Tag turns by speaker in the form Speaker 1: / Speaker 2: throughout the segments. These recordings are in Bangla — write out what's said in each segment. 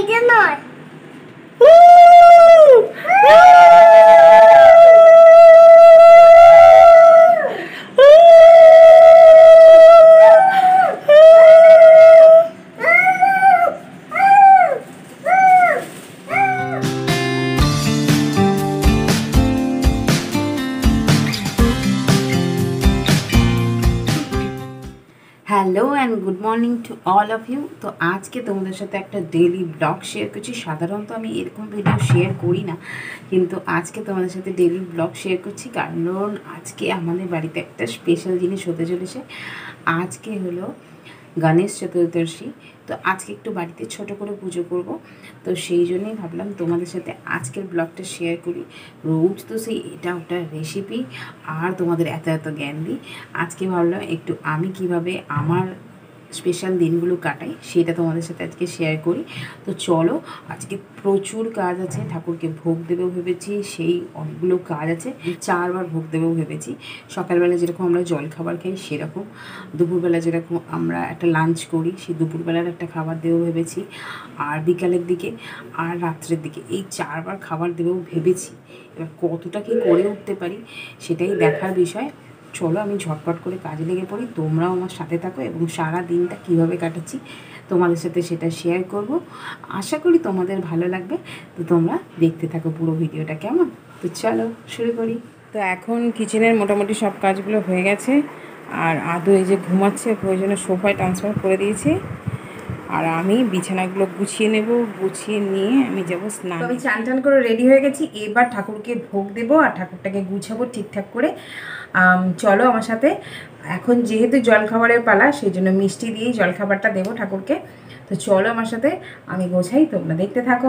Speaker 1: Hello and good morning to all of you. তো আজকে তোমাদের সাথে একটা ডেইলি ব্লগ শেয়ার করছি। সাধারণত আমি এরকম ভিডিও শেয়ার করি না, কিন্তু আজকে তোমাদের সাথে ডেইলি ব্লগ শেয়ার করছি কারণ আজকে আমাদের বাড়িতে একটা স্পেশাল জিনিস হতে চলেছে। আজকে হলো গণেশ চতুর্দশী। তো আজকে একটু বাড়িতে ছোট করে পুজো করব, তো সেই জন্যই ভাবলাম তোমাদের সাথে আজকের ব্লগটা শেয়ার করি। রোজ তো সেই এটা ওটা রেসিপি আর তোমাদের এত এত জ্ঞান দিই। আজকে ভাবলাম একটু আমি কিভাবে আমার স্পেশাল দিনগুলো কাটাই সেটা তোমাদের সাথে আজকে শেয়ার করি। তো চলো, আজকে প্রচুর কাজ আছে। ঠাকুরকে ভোগ দেবেও ভেবেছি, সেই অনেকগুলো কাজ আছে। 4 বার ভোগ দেবেও ভেবেছি। সকালবেলা যেরকম আমরা জলখাবার খাই সেরকম, দুপুরবেলা যেরকম আমরা একটা লাঞ্চ করি সেই দুপুরবেলার একটা খাবার দেবেও ভেবেছি, আর বিকালের দিকে আর রাত্রের দিকে এই 4 বার খাবার দেবেও ভেবেছি। এবার কতটা কি করে উঠতে পারি সেটাই দেখার বিষয়। চলো আমি ঝটপট করে কাজে লেগে পড়ি, তোমরাও আমার সাথে থাকো এবং সারা দিনটা কীভাবে কাটাচ্ছি তোমাদের সাথে সেটা শেয়ার করব। আশা করি তোমাদের ভালো লাগবে। তো তোমরা দেখতে থাকো পুরো ভিডিওটা, কেমন? তো চলো শুরু করি। তো এখন কিচেনের মোটামুটি সব কাজগুলো হয়ে গেছে, আর আদৌ এই যে ঘুমাচ্ছে, প্রয়োজনে সোফায় ট্রান্সফার করে দিয়েছি। আর আমি বিছানাগুলো গুছিয়ে নেব, গুছিয়ে নিয়ে আমি যাবো স্নান। আমি চান টান করে রেডি হয়ে গেছি, এবার ঠাকুরকে ভোগ দেবো আর ঠাকুরটাকে গুছাবো ঠিকঠাক করে। চলো আমার সাথে। এখন যেহেতু জলখাবারের পালা, সেই জন্য মিষ্টি দিয়েই জলখাবারটা দেবো ঠাকুরকে। তো চলো আমার সাথে, আমি গোছাই, তোমরা দেখতে থাকো।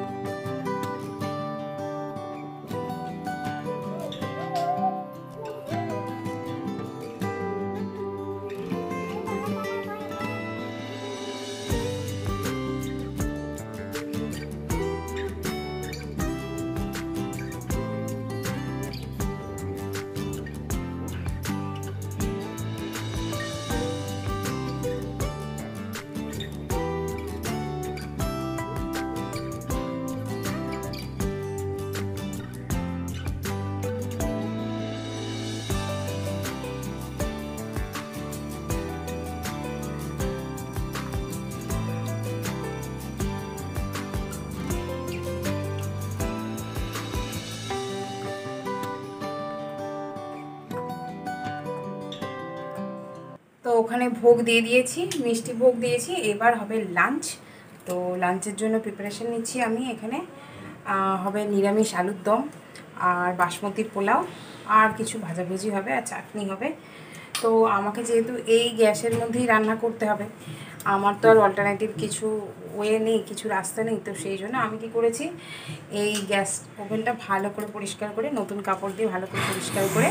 Speaker 1: তো ওখানে ভোগ দিয়ে দিয়েছি, মিষ্টি ভোগ দিয়েছি, এবার হবে লাঞ্চ। তো লাঞ্চের জন্য প্রিপারেশন নিচ্ছি আমি। এখানে হবে নিরামিষ আলুর দম আর বাসমতি পোলাও আর কিছু ভাজাভুজি হবে আর চাটনি হবে। তো আমাকে যেহেতু এই গ্যাসের মধ্যেই রান্না করতে হবে, আমার তো আর অল্টারনেটিভ কিছু ওয়ে নেই, কিছু রাস্তা নেই। তো সেই জন্য আমি কি করেছি, এই গ্যাস ওভেনটা ভালো করে পরিষ্কার করে, নতুন কাপড় দিয়ে ভালো করে পরিষ্কার করে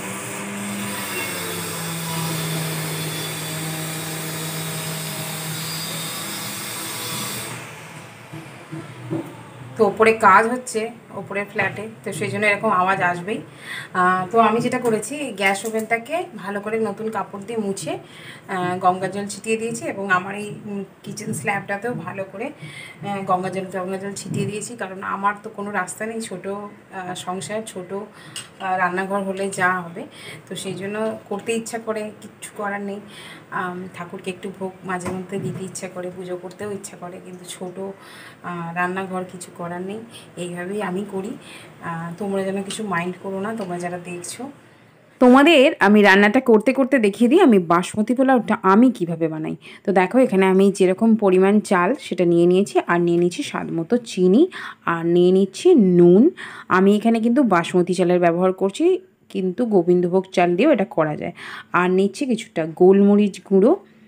Speaker 1: তো ওপরে কাজ হচ্ছে, ওপরের ফ্ল্যাটে, তো সেই জন্য এরকম আওয়াজ আসবেই। তো আমি যেটা করেছি, গ্যাস ওভেনটাকে ভালো করে নতুন কাপড় দিয়ে মুছে গঙ্গা জল ছিটিয়ে দিয়েছি, এবং আমার এই কিচেন স্ল্যাবটাতেও ভালো করে গঙ্গা জল ছিটিয়ে দিয়েছি। কারণ আমার তো কোনো রাস্তা নেই, ছোটো সংসার, ছোটো রান্নাঘর হলে যা হবে। তো সেই জন্য করতে ইচ্ছা করে, কিচ্ছু করার নেই। ঠাকুরকে একটু ভোগ মাঝে মধ্যে দিতে ইচ্ছা করে, পুজো করতেও ইচ্ছা করে, কিন্তু ছোটো রান্নাঘর, কিছু করার নেই। এইভাবেই আমি করি। তোমরা যেন কিছু মাইন্ড করো না, তোমরা যারা দেখছো। তোমাদের আমি রান্নাটা করতে করতে দেখিয়ে দিই আমি বাসমতি পোলাওটা আমি কিভাবে বানাই। তো দেখো, এখানে আমি যেরকম পরিমাণ চাল সেটা নিয়ে নিয়েছি, আর নিয়ে নিচ্ছি স্বাদ মতো চিনি, আর নিয়ে নিচ্ছি নুন। আমি এখানে কিন্তু বাসমতি চালের ব্যবহার করছি, কিন্তু গোবিন্দভোগ চাল দিয়েও এটা করা যায়। আর নিচ্ছি কিছুটা গোলমরিচ গুঁড়ো,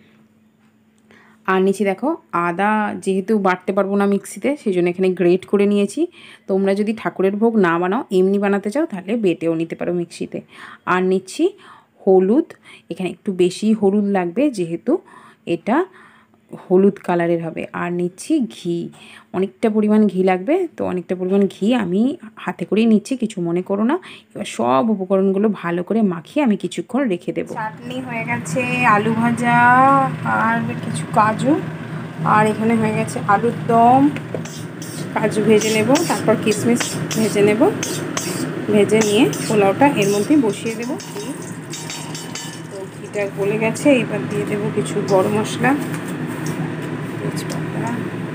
Speaker 1: আর নিচে দেখো আদা, যেহেতু বাটতে পারবো না মিক্সিতে, সেই জন্য এখানে গ্রেট করে নিয়েছি। তোমরা যদি ঠাকুরের ভোগ না বানাও, এমনি বানাতে চাও, তাহলে বেটেও নিতে পারো মিক্সিতে। আর নিচ্ছি হলুদ, এখানে একটু বেশি হলুদ লাগবে যেহেতু এটা হলুদ কালারের হবে। আর নিচ্ছি ঘি, অনেকটা পরিমাণ ঘি লাগবে, তো অনেকটা পরিমাণ ঘি আমি হাতে করেই নিচ্ছি, কিছু মনে করো না। এবার সব উপকরণগুলো ভালো করে মাখিয়ে আমি কিছুক্ষণ রেখে দেবো। চাটনি হয়ে গেছে, আলু ভাজা আর কিছু কাজু
Speaker 2: আর এখানে হয়ে গেছে আলুর দম, কাজু ভেজে নেব, তারপর কিশমিশ ভেজে নেব, ভেজে নিয়ে পোলাওটা এর মধ্যে বসিয়ে দেব। তো ঘিটা গলে গেছে, এবার দিয়ে দেব কিছু গরম মশলা, তেজপাতা।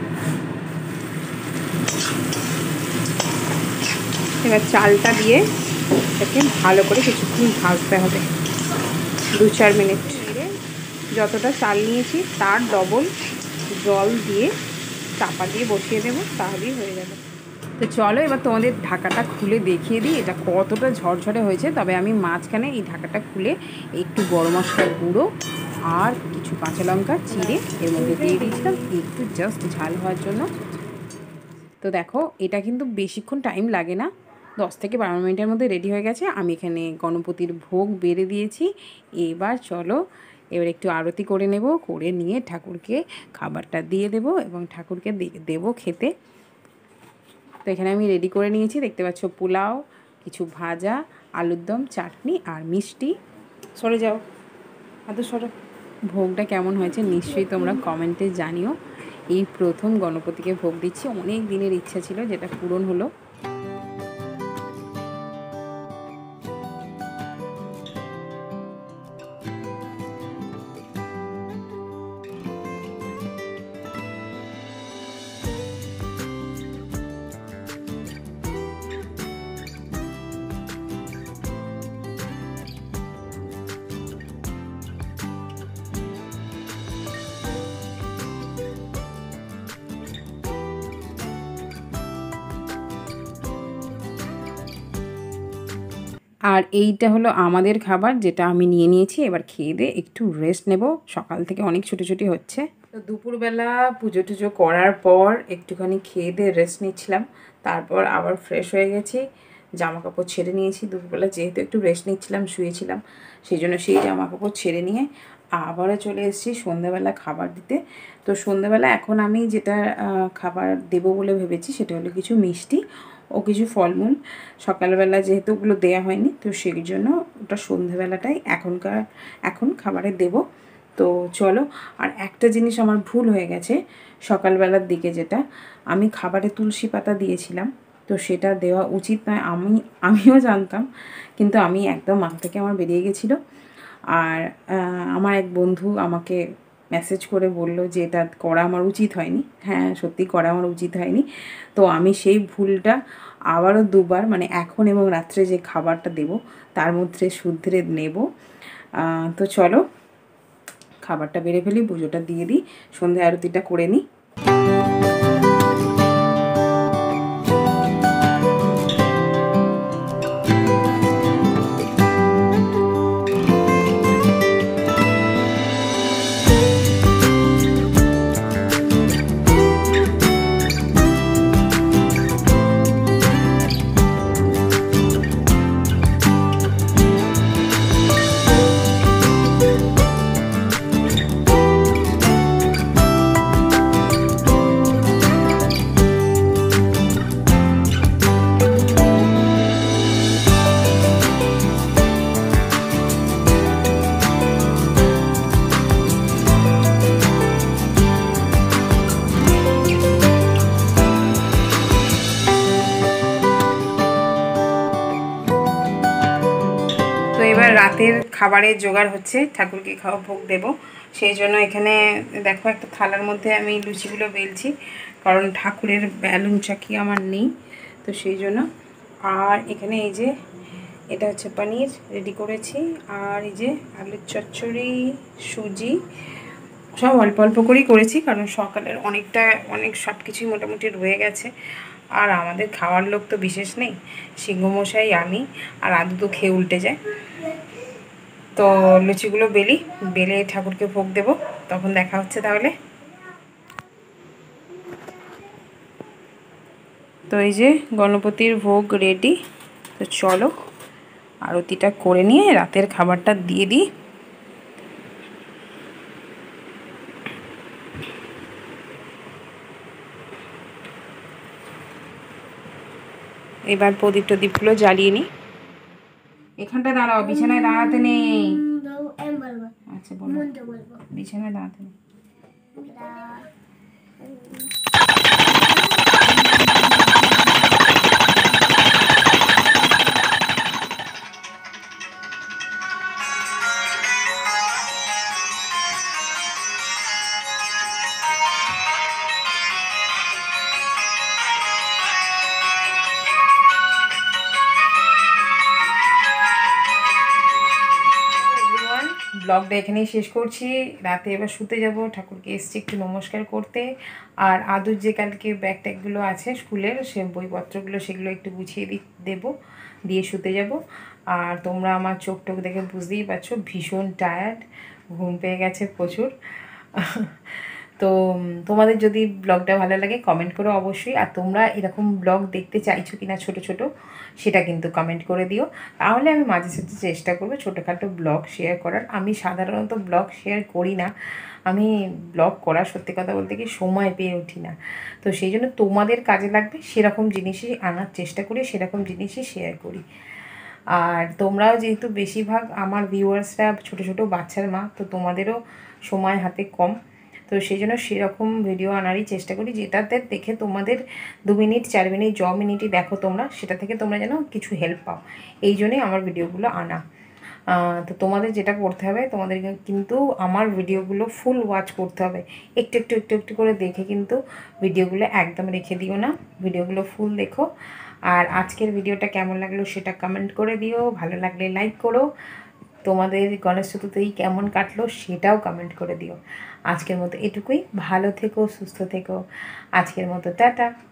Speaker 2: এবার চালটা দিয়ে এটাকে ভালো করে কিছুক্ষণ ভাজতে হবে, 2-4 মিনিট। যতটা চাল নিয়েছি তার ডবল জল দিয়ে চাপা দিয়ে বসিয়ে দেবো, তাহলেই হয়ে যাবে। তো চলো এবার তোমাদের ঢাকাটা খুলে দেখিয়ে দিই এটা কতটা ঝরঝরে হয়েছে। তবে আমি মাঝখানে এই ঢাকাটা খুলে একটু গরম মশলার গুঁড়ো আর কিছু কাঁচা লঙ্কা চিড়ে এর মধ্যে দিয়ে দিয়েছিলাম একটু জাস্ট ঝাল হওয়ার জন্য। তো দেখো এটা কিন্তু বেশিক্ষণ টাইম লাগে না, 10 থেকে 12 মিনিটের মধ্যে রেডি হয়ে গেছে। আমি এখানে গণপতির ভোগ বেড়ে দিয়েছি। এবার চলো এবার একটু আরতি করে নেব, করে নিয়ে ঠাকুরকে খাবারটা দিয়ে দেব এবং ঠাকুরকে দেবো খেতে। তো এখানে আমি রেডি করে নিয়েছি, দেখতে পাচ্ছ পোলাও, কিছু ভাজা, আলুর দম, চাটনি আর মিষ্টি। সরে যাও, এত সরো। ভোগটা কেমন হয়েছে নিশ্চয়ই তোমরা কমেন্টে জানিও। এই প্রথম গণপতিকে ভোগ দিচ্ছি, অনেক দিনের ইচ্ছা ছিল যেটা পূরণ হলো। আর এইটা হলো আমাদের খাবার, যেটা আমি নিয়ে নিয়েছি। এবার খেয়ে দিয়ে একটু রেস্ট নেব, সকাল থেকে অনেক ছুটোছুটি হচ্ছে। তো দুপুরবেলা পুজো টুজো করার পর একটুখানি খেয়ে দিয়ে রেস্ট নিচ্ছিলাম, তারপর আবার ফ্রেশ হয়ে গেছি, জামা কাপড় ছেড়ে নিয়েছি। দুপুরবেলা যেহেতু একটু রেস্ট নিচ্ছিলাম, শুয়েছিলাম, সেই জন্য সেই জামা কাপড় ছেড়ে নিয়ে আবারও চলে এসেছি সন্ধ্যাবেলা খাবার দিতে। তো সন্ধ্যাবেলা এখন আমি যেটা খাবার দেবো বলে ভেবেছি সেটা হলো কিছু মিষ্টি ও কিছু ফলমূল। সকালবেলা যেহেতু ওগুলো দেওয়া হয়নি, তো সেই জন্য ওটা সন্ধ্যেবেলাটাই এখন খাবারে দেব। তো চলো, আর একটা জিনিস আমার ভুল হয়ে গেছে সকালবেলার দিকে, যেটা আমি খাবারে তুলসী পাতা দিয়েছিলাম, তো সেটা দেওয়া উচিত নয়। আমিও জানতাম, কিন্তু আমি একদম মাথা থেকে আমার বেরিয়ে গেছিলো। আর আমার এক বন্ধু আমাকে মেসেজ করে বলল যে এটা করা আমার উচিত হয়নি। হ্যাঁ, সত্যি করা আমার উচিত হয়নি। তো আমি সেই ভুলটা আবারও দুবার, মানে এখন এবং রাত্রে যে খাবারটা দেব তার মধ্যে শুধরে নেব। তো চলো খাবারটা বেড়ে ফেলি, পুজোটা দিয়ে দিই, সন্ধ্যা আরতিটা করে নিই। তো এবার রাতের খাবারের জোগাড় হচ্ছে, ঠাকুরকে ভোগ দেব। সেই জন্য এখানে দেখো একটা থালার মধ্যে আমি লুচিগুলো বেলছি, কারণ ঠাকুরের বেলুন চাকি আমার নেই, তো সেই জন্য। আর এখানে এই যে এটা হচ্ছে পনির রেডি করেছি, আর এই যে আলুর চচ্চড়ি, সুজি, সব অল্প অল্প করেই করেছি, কারণ সকালের অনেক সব কিছুই মোটামুটি রয়ে গেছে। আর আমাদের খাওয়ার লোক তো বিশেষ নেই, সিংহমশাই, আমি আর আদু তো খেয়ে উল্টে যায়। তো লুচিগুলো বেলে ঠাকুরকে ভোগ দেব, তখন দেখা হচ্ছে তাহলে। তো এই যে গণপতির ভোগ রেডি। তো চলো আরতিটা করে নিয়ে রাতের খাবারটা দিয়ে দিই। এবার প্রদীপ টদীপগুলো জ্বালিয়ে নিই। এখানটা দাঁড়াও, বিছানায় দাঁড়াতে নেই। আচ্ছা বলো, বিছানায় দাঁড়াতে নেই। ব্লগটা এখানেই শেষ করছি। রাতে এবার শুতে যাব, ঠাকুরকে এসছি একটু নমস্কার করতে। আর আদুর যে কালকে ব্যাগ ট্যাগগুলো আছে স্কুলের, সে বইপত্রগুলো সেগুলো একটু গুছিয়ে দেবো, দিয়ে শুতে যাব। আর তোমরা আমার চোখ টোক দেখে বুঝতেই পারছো ভীষণ টায়ার্ড, ঘুম পেয়ে গেছে প্রচুর। তো তোমাদের যদি ব্লগটা ভালো লাগে কমেন্ট করো অবশ্যই। আর তোমরা এরকম ব্লগ দেখতে চাইছো কি না ছোটো ছোটো, সেটা কিন্তু কমেন্ট করে দিও। তাহলে আমি মাঝে সাঝে চেষ্টা করবো ছোটোখাটো ব্লগ শেয়ার করার। আমি সাধারণত ব্লগ শেয়ার করি না, আমি ব্লগ করার সত্যি কথা বলতে কি সময় পেয়ে উঠি না। তো সেই জন্য তোমাদের কাজে লাগবে সেরকম জিনিসই আনার চেষ্টা করি, সেরকম জিনিসই শেয়ার করি। আর তোমরাও যেহেতু বেশিরভাগ আমার ভিউয়ার্সরা ছোটো ছোটো বাচ্চার মা, তো তোমাদেরও সময় হাতে কম, তো সেই জন্য সেরকম ভিডিও আনারই চেষ্টা করি যেটাতে দেখে তোমাদের 2 মিনিট 4 মিনিট মিনিটই দেখো তোমরা, সেটা থেকে তোমরা যেন কিছু হেল্প পাও, এই জন্যই আমার ভিডিওগুলো আনা। তো তোমাদের যেটা করতে হবে, তোমাদের কিন্তু আমার ভিডিওগুলো ফুল ওয়াচ করতে হবে, একটু একটু একটু একটু করে দেখে কিন্তু ভিডিওগুলো একদম রেখে দিও না, ভিডিওগুলো ফুল দেখো। আর আজকের ভিডিওটা কেমন লাগলো সেটা কমেন্ট করে দিও, ভালো লাগলে লাইক করো। তোমাদের গণেশ চতুর্থী কেমন কাটলো সেটাও কমেন্ট করে দিও। আজকের মতো এটুকুই, ভালো থেকো, সুস্থ থেকো, আজকের মতো টাটা।